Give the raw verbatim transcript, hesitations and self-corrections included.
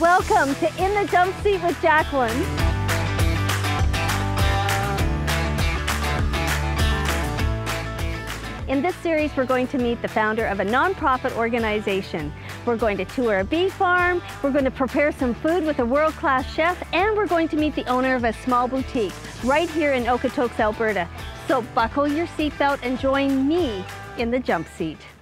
Welcome to In the Jump Seat with Jacqueline. In this series, we're going to meet the founder of a nonprofit organization. We're going to tour a bee farm, we're going to prepare some food with a world-class chef, and we're going to meet the owner of a small boutique right here in Okotoks, Alberta. So buckle your seatbelt and join me in the jump seat.